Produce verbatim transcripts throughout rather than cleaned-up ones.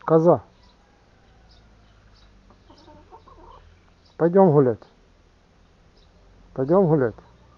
Коза. Пойдем гулять. Пойдем гулять.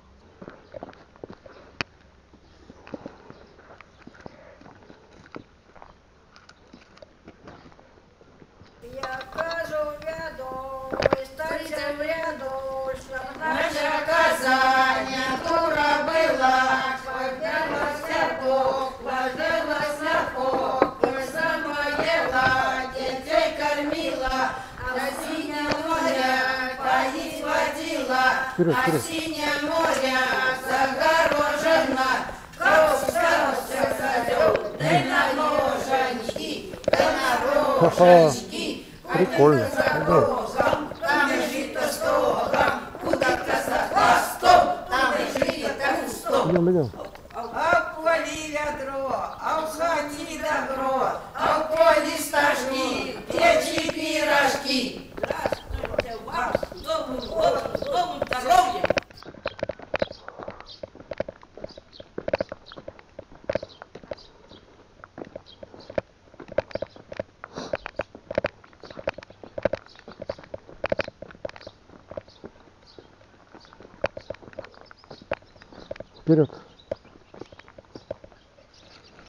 Я кажу в ряду, стойте в ряду, чтоб наша коза не дура была, ложила сляпок, ложила сляпок, коза моела, детей кормила, а синее море поить водила, Вперед, а вперед. синее море загорожено, кость-кость садил, да на ноженьки, да на роженьки. Прикольно. Там лежит стогом, куда коза хвостом, там лежит кустом. Идем, идем. А в полі ядро, а в хаті добро, а в полі стажки, печі пірожки. Здравствуйте вам, з Новим годом, з новим здоров'ям. Вперед.